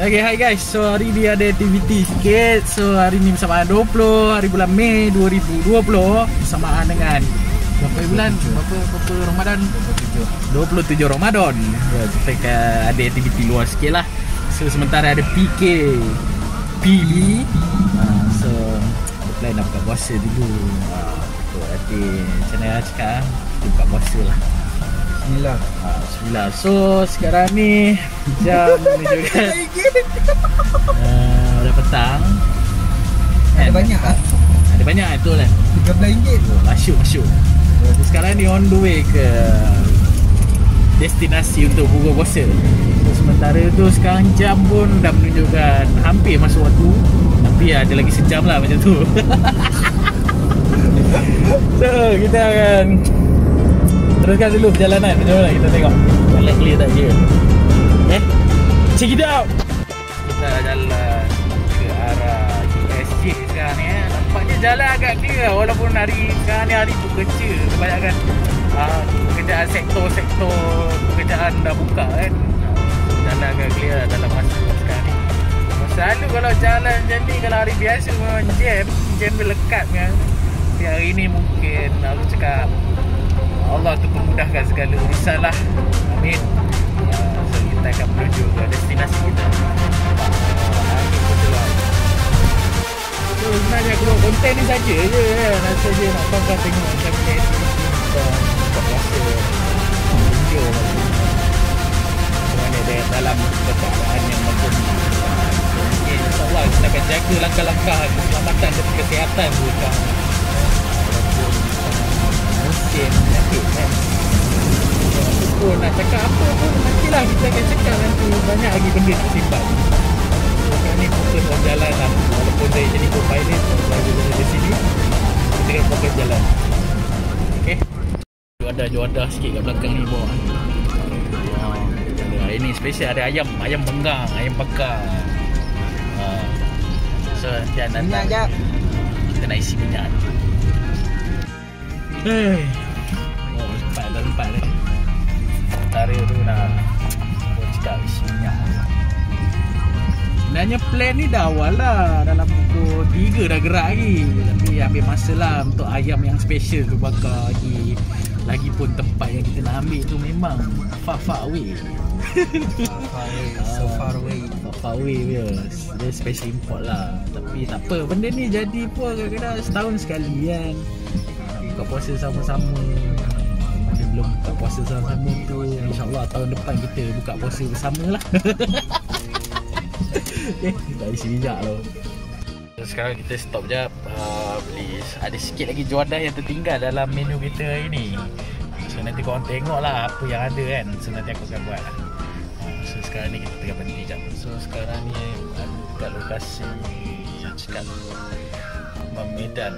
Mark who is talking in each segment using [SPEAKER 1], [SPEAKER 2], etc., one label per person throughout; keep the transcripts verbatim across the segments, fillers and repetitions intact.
[SPEAKER 1] Okay, hi guys. So hari ni ada aktiviti sikit. So hari ni bersamaan dua puluh hari bulan Mei dua ribu dua puluh bersamaan dengan berapa bulan? Berapa berapa Ramadan? dua puluh tujuh Ramadan. Ya, kita akan ada aktiviti luar sikit lah. So sementara ada P K P B. Uh, so ada plan nak buka puasa dulu. Uh, so nanti macam mana cakap, kita buka puasa lah.
[SPEAKER 2] Bismillah.
[SPEAKER 1] Ah, Bismillah. So sekarang ni jam menunjukkan uh, dah petang.
[SPEAKER 2] Ada banyak ah.
[SPEAKER 1] Ada banyak itu lah.
[SPEAKER 2] tiga belas ringgit.
[SPEAKER 1] Oh, masuk masuk. So, sekarang ni on the way ke destinasi untuk buka puasa. So, sementara tu sekarang jam pun dah menunjukkan hampir masuk waktu. Tapi ada lagi sejam lah macam tu. So kita akan teruskan dulu perjalanan. Macam mana kita tengok jalan clear tak je. Eh, check it out. Kita jalan ke arah U S J sekarang ni eh. Nampaknya jalan agak clear walaupun hari sekarang ni hari bekerja. Kebanyakan uh, pekerjaan sektor-sektor pekerjaan dah buka kan. Jalan agak clear dalam masa sekarang ni. Selalu kalau jalan macam ni, kalau hari biasa memang jam Jam dia lekat kan. Tapi hari ni mungkin aku cakap Allah tu memudahkan segala urusan lah. Amin. uh, So kita akan menuju ke destinasi kita. So sebenarnya aku buat konten ni saja je kan. Rasa je nak korang tengok macam mana kita buka puasa video macam mana dia dalam keadaan yang macam ni. Okay, InsyaAllah kita akan jaga langkah-langkah keselamatan dan kesihatan bukan mungkin penyakit kan. Aku nak cakap apa pun nantilah kita akan cakap nanti. Banyak lagi benda nak simpan. Sekarang ni fokus on jalan lah. Walaupun saya jadi co-pilot, saya berada di sini, kita akan fokus jalan. Okay, ada juadah sikit kat belakang ni bawah. Hari ni special ada ayam, ayam panggang, ayam bakar. So nanti anda
[SPEAKER 2] Minyak jap.
[SPEAKER 1] kita nak isi minyak. Hei. Oh, sempat dah sempat ni. Tara tu nak buat cakap isi minyak. Sebenarnya plan ni dah awal lah. Dalam pukul tiga dah gerak lagi. Tapi ambil masa lah untuk ayam yang special tu bakar lagi. Lagipun tempat yang kita nak ambil tu memang far far away.
[SPEAKER 2] Far away, so far away.
[SPEAKER 1] Far far away dia. Dia special import lah. Tapi tak apa, benda ni jadi pun kadang-kadang setahun sekali kan. Buka puasa sama-sama. Mana belum buka puasa sama-sama tu, InsyaAllah tahun depan kita buka puasa bersama lah. Okay, kita isi minyak lah. Sekarang kita stop jap, uh, beli. Ada sikit lagi juadah yang tertinggal dalam menu kita hari ni. So nanti korang tengok lah apa yang ada kan. So nanti aku akan buat lah. uh, So sekarang ni kita tengah berhenti jap. So sekarang ni ada kat lokasi yang cakap Medan.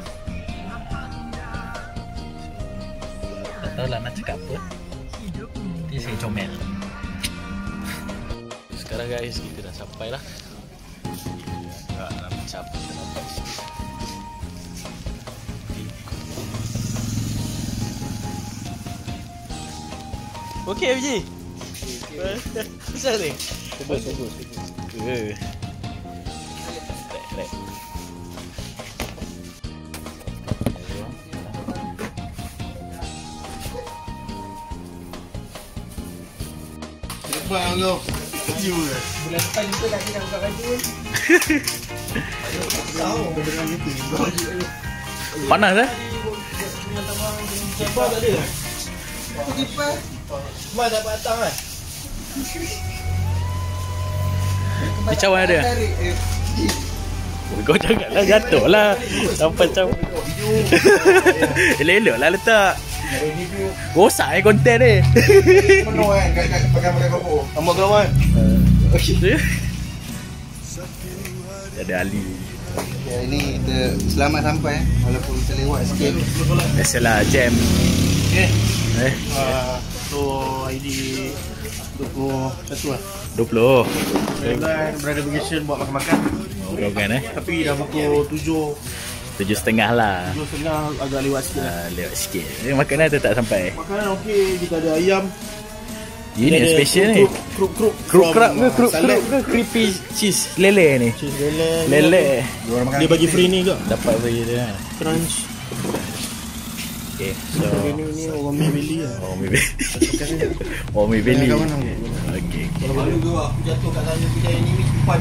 [SPEAKER 1] Tak tahu lah nak cakap apa. Nanti saya comel. Sekarang guys, kita dah sampai lah. Agak dah macam kita nampak sikit. Okey F J. Besar ni? Cuba, cuba, cuba. Eh. Baik, baik.
[SPEAKER 2] Bang lo. You.
[SPEAKER 1] Bulan depan kita lagi nak buka baju kan.
[SPEAKER 2] Tahu beneran gitu.
[SPEAKER 1] Panas eh?
[SPEAKER 2] Kipas tak ada. Apa kipas? Cuma dapat datang kan.
[SPEAKER 1] Macam mana dia? Kau janganlah jatuh lah. Sampai macam elok-elok lah letak. Rosak eh konten ni.
[SPEAKER 2] Penuh kan pakai-pakai GoPro. Ambil kawan.
[SPEAKER 1] Okey. Ada Ali.
[SPEAKER 2] Ya, ini kita selamat sampai walaupun kita lewat sikit.
[SPEAKER 1] Biasalah jam.
[SPEAKER 2] Okay.
[SPEAKER 1] Eh.
[SPEAKER 2] Uh, so I D dua puluh satu lah.
[SPEAKER 1] dua puluh.
[SPEAKER 2] Deadline berada vacation buat makan-makan.
[SPEAKER 1] Oh, kan eh.
[SPEAKER 2] Tapi dah pukul tujuh.
[SPEAKER 1] Tujuh setengah lah.
[SPEAKER 2] Tujuh setengah agak lewat sikit.
[SPEAKER 1] Uh, lewat sikit. Makanan tu tak sampai.
[SPEAKER 2] Makanan okey, kita ada ayam.
[SPEAKER 1] Ini yang special ni.
[SPEAKER 3] Kruk kruk
[SPEAKER 1] Kruk kruk ke kruk kruk ke creepy cheese lele ni.
[SPEAKER 3] Cheese lele.
[SPEAKER 1] Lele.
[SPEAKER 3] Dia bagi free ni ke?
[SPEAKER 1] Dapat free dia.
[SPEAKER 3] Crunch.
[SPEAKER 1] Okay, so
[SPEAKER 3] Ini ni orang mi beli lah.
[SPEAKER 1] Oh, mi beli. Oh, mi beli. Okey.
[SPEAKER 3] Kalau dulu aku jatuh kat sana Pijaya ni mi simpan.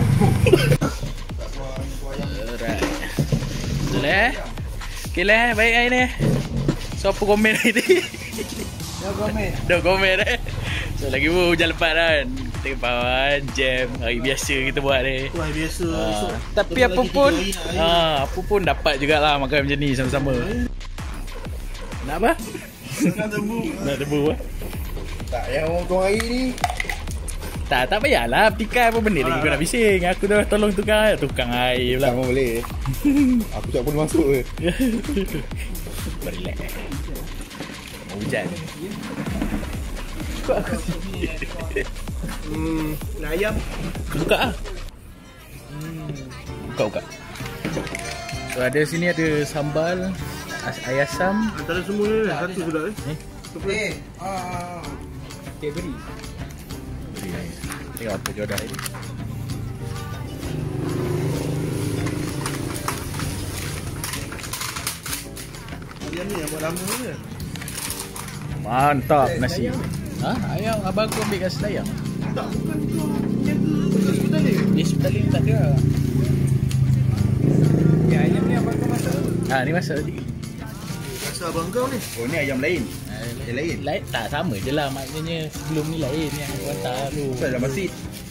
[SPEAKER 1] Alright. Leh. Okay lah, baik hari ni. So apa komen hari ni?
[SPEAKER 2] Dah komen.
[SPEAKER 1] Dah komen eh. So lagi pun hujan lebat kan. Kita kawan jam hari biasa kita buat ni.
[SPEAKER 3] Wah biasa.
[SPEAKER 1] Ah, tapi apa pun ah, apa pun dapat jugalah makan macam ni sama-sama. Nak apa?
[SPEAKER 3] Nak tebu.
[SPEAKER 1] Nak tebu eh?
[SPEAKER 2] Tak yang orang tuang air ni.
[SPEAKER 1] Tak, tak payahlah petikai apa benda lagi kau nak bising. Aku dah tolong tukang tukang air pula.
[SPEAKER 2] Tak boleh. Aku tak pun masuk ke.
[SPEAKER 1] Relax. Hujan. Kau aku sini.
[SPEAKER 3] Hmm, nak ayam.
[SPEAKER 1] Buka ah. Hmm. Buka buka. So ada sini ada sambal ayam asam.
[SPEAKER 3] Antara semua ni satu sudah eh.
[SPEAKER 1] Eh,
[SPEAKER 2] Eh, ah.
[SPEAKER 1] okay, beri. Beri. Tengok apa jodoh ni.
[SPEAKER 3] Ayam ni yang buat lama je.
[SPEAKER 1] Mantap nasi. Ha? Ayam abang aku ambil kat Selayang.
[SPEAKER 3] Tak, bukan kau jaga hospital ni.
[SPEAKER 1] Di hospital ni tak ada.
[SPEAKER 2] Ya, ayam ni abang kau masak.
[SPEAKER 1] Ha, ni masak tadi.
[SPEAKER 3] Rasa abang kau ni.
[SPEAKER 2] Oh, ni ayam lain. Ayam lain.
[SPEAKER 1] Lain tak sama je lah maknanya sebelum ni lain yang aku hantar tu.
[SPEAKER 2] Pasal dalam masjid.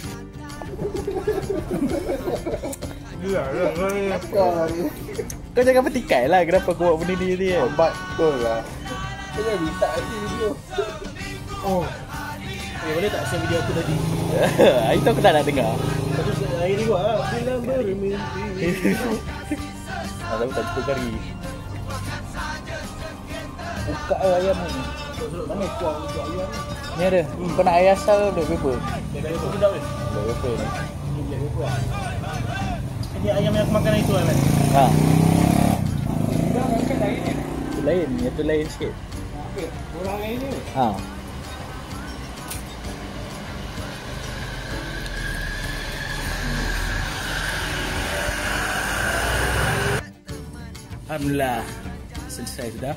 [SPEAKER 3] Ya, ya, ya.
[SPEAKER 1] Kau jangan petikai lah kenapa kau buat benda ni ni.
[SPEAKER 2] Obat betul lah. Kau jangan minta nanti video.
[SPEAKER 3] Oh. Eh, boleh tak share video aku tadi?
[SPEAKER 1] Itu aku tak nak dengar.
[SPEAKER 3] Satu hari ni buat lah. Bilang bermimpi.
[SPEAKER 1] Ah, tapi tak cukup kari. Buka lah ayam ni.
[SPEAKER 3] Mana kuah untuk ayam ni?
[SPEAKER 1] Ni ada. Hmm. Kau nak ayam asal black pepper?
[SPEAKER 3] Dia kata aku sedap ni.
[SPEAKER 1] Black pepper ni.
[SPEAKER 3] Ni black pepper lah. Ini ayam yang aku makan hari tu kan?
[SPEAKER 1] Ha.
[SPEAKER 2] Dah makan lain ni.
[SPEAKER 1] Itu lain. Yang tu lain sikit.
[SPEAKER 2] Okey, orang lain ni.
[SPEAKER 1] Ha. Alhamdulillah. Selesai sudah.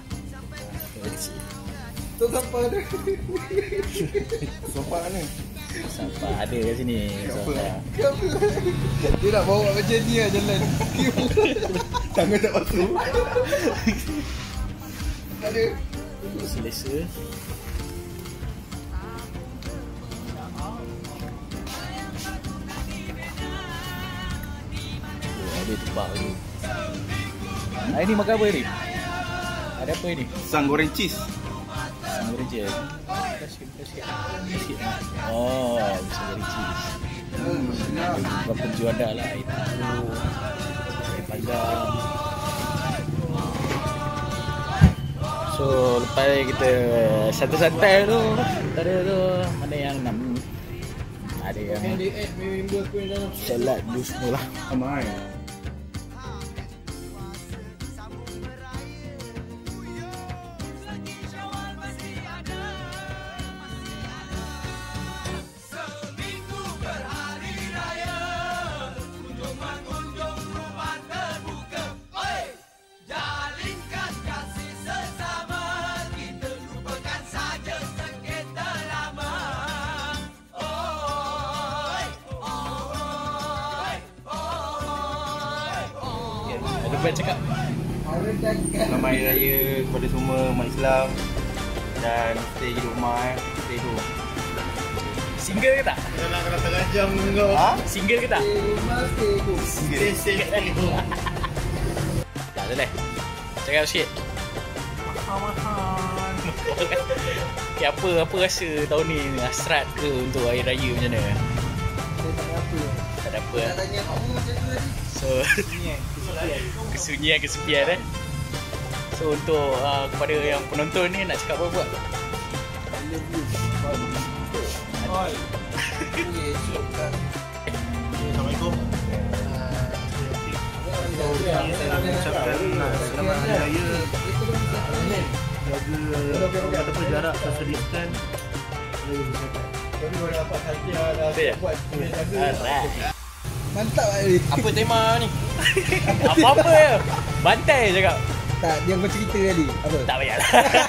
[SPEAKER 2] Tu sampah ada. Sampah ni.
[SPEAKER 1] Sampah ada kat sini. Sampah.
[SPEAKER 2] Dia nak bawa macam ni lah jalan. Tangan tak masuk. Ada.
[SPEAKER 1] Selesa. Oh, ada tumpah tu. Hari ni makan apa ni? Ada apa ni?
[SPEAKER 2] Pisang goreng cheese.
[SPEAKER 1] Pisang goreng cheese. Kasih, kasih. Kasih. Oh, pisang goreng cheese.
[SPEAKER 2] Hmm, senang.
[SPEAKER 1] Berapa penjual ada lah. Itu. Ayam panggang. So, lepas kita santai-santai tu, ada tu, ada yang enam. Ada yang salad dulu semua lah.
[SPEAKER 2] Amai.
[SPEAKER 1] Baik cakap.
[SPEAKER 2] Selamat Hari Raya kepada semua umat Islam. Dan stay hidup rumah eh. Stay hidup.
[SPEAKER 1] Single ke tak?
[SPEAKER 3] Jangan kena tengah jam kau.
[SPEAKER 2] Ha?
[SPEAKER 1] Single ke tak?
[SPEAKER 3] Stay safe, stay home.
[SPEAKER 1] Tak ada lah. Cakap sikit.
[SPEAKER 3] Mahal-mahal.
[SPEAKER 1] Okay, apa apa rasa tahun ni hasrat ke untuk Hari Raya macam mana? Tak ada apa.
[SPEAKER 2] Nak tanya kamu macam tu tadi.
[SPEAKER 1] So kesunyian kesepian eh. So untuk uh, kepada yang penonton ni nak cakap apa buat?
[SPEAKER 3] Assalamualaikum. Saya mengucapkan selamat Hari Raya. Jaga ataupun jarak social distance.
[SPEAKER 2] Tapi baru dapat hadiah dah
[SPEAKER 1] Betul ya?
[SPEAKER 2] buat dia jaga.
[SPEAKER 1] Alright.
[SPEAKER 3] Mantap Ali.
[SPEAKER 2] Apa tema ni?
[SPEAKER 1] Apa-apa je. Bantai je cakap.
[SPEAKER 3] Tak, dia kau cerita tadi. Apa?
[SPEAKER 1] Tak payahlah.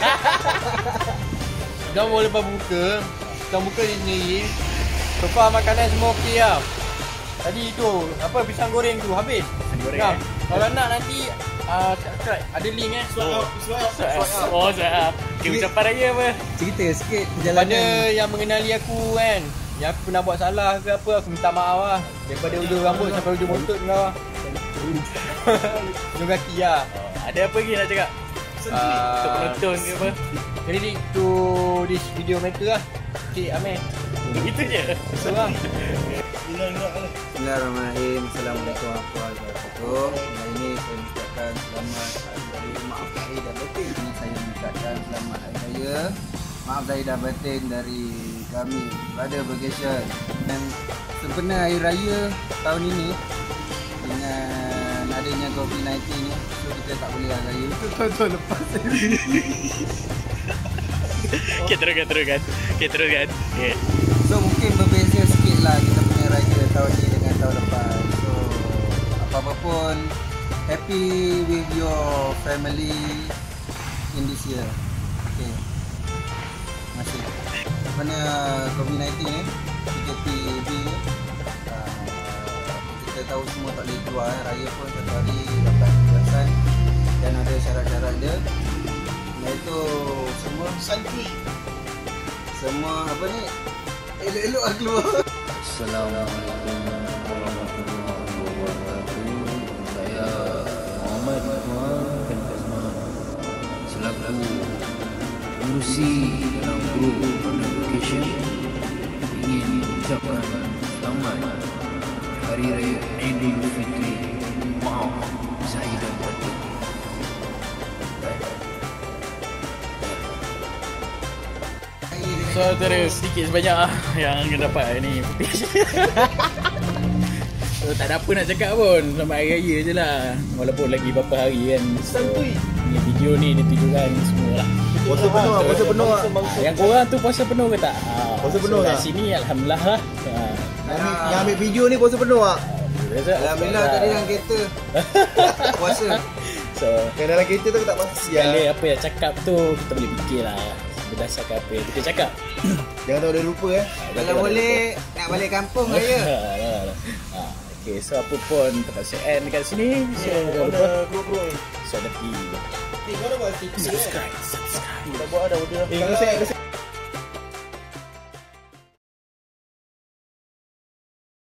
[SPEAKER 2] Dah mau lepas buka. Kita buka ni sendiri. So far makanan semua okey lah. Tadi tu, apa pisang goreng tu habis.
[SPEAKER 1] Goreng,
[SPEAKER 2] Nah,
[SPEAKER 1] eh?
[SPEAKER 2] kalau nak nanti uh, subscribe. Ada link eh.
[SPEAKER 1] Oh.
[SPEAKER 2] Swipe up.
[SPEAKER 1] Oh, saya. Okay, ucapan raya apa?
[SPEAKER 3] Cerita sikit
[SPEAKER 2] Pada
[SPEAKER 3] perjalanan.
[SPEAKER 2] yang mengenali aku kan, yang aku pernah buat salah ke apa, aku minta maaf lah. Daripada ujung rambut sampai ujung motor kau lah. Ujung kaki lah.
[SPEAKER 1] Oh, ada apa lagi nak cakap?
[SPEAKER 2] Ah,
[SPEAKER 1] Untuk penonton ke apa?
[SPEAKER 2] Credit to this video maker lah, Cik Amir.
[SPEAKER 1] Begitu je.
[SPEAKER 2] So lah.
[SPEAKER 3] Bismillahirrahmanirrahim. Assalamualaikum warahmatullahi wabarakatuh. Hari ini saya mengucapkan selamat Hari Raya. Maaf lahir dan batin. Ini saya mengucapkan selamat Hari Raya. Maaf lahir dan batin dari kami Brother Vacation. Dan sempena Hari Raya tahun ini dengan adanya covid sembilan belas ni, so kita tak boleh Hari Raya itu tahun-tahun lepas.
[SPEAKER 1] Okay, teruskan, teruskan. Okay, teruskan. Okay.
[SPEAKER 3] So mungkin berbeza sikit lah kita punya raya tahun ni dengan tahun lepas. So apa-apa pun, happy with your family in this year. Okay. Terima kasih. Mana covid sembilan belas ni, P K P B ni, uh, kita tahu semua tak boleh keluar. Raya pun satu hari dapat kebebasan dan ada syarat-syarat dia. Iaitu semua
[SPEAKER 2] Santri.
[SPEAKER 3] semua apa ni, elok-elok lah keluar.
[SPEAKER 4] Assalamualaikum warahmatullahi wabarakatuh. Saya Muhammad Muhammad Bersama selaku pengurusi dalam grup Brother Vacation ingin ucapkan selamat Hari Raya Idul Fitri. Maaf zahir dan batin.
[SPEAKER 1] So, terus sedikit sebanyak lah yang akan dapat hari ni. So, tak ada apa nak cakap pun. Selamat Hari Raya je lah. Walaupun lagi beberapa hari kan. So, ni video ni ditujukan semua lah.
[SPEAKER 3] Puasa penuh lah, puasa penuh lah.
[SPEAKER 1] Ah, yang korang tu puasa penuh ke tak? Ah,
[SPEAKER 3] Puasa penuh
[SPEAKER 1] so,
[SPEAKER 3] tak?
[SPEAKER 1] kat sini Alhamdulillah lah. Ah,
[SPEAKER 3] Yang ambil video ni puasa penuh tak?
[SPEAKER 1] biasa,
[SPEAKER 3] Alhamdulillah
[SPEAKER 1] of course
[SPEAKER 3] tadi
[SPEAKER 1] lah.
[SPEAKER 3] dalam kereta puasa.
[SPEAKER 1] So,
[SPEAKER 3] Yang dalam kereta tu aku tak puasa
[SPEAKER 1] sekali apa yang cakap tu kita boleh fikir lah. Berdasarkan apa yang kita cakap.
[SPEAKER 3] Jangan tak boleh lupa eh. Kalau boleh nak balik kampung raya.
[SPEAKER 1] Ah, okay, so apa pun terpaksa end dekat sini. So, jangan lupa. So, nanti
[SPEAKER 2] Eh, kau dah buat stiker kan?
[SPEAKER 1] subscribe, subscribe.
[SPEAKER 2] Dah buat dah, udah.
[SPEAKER 3] Eh, kau set, kau set.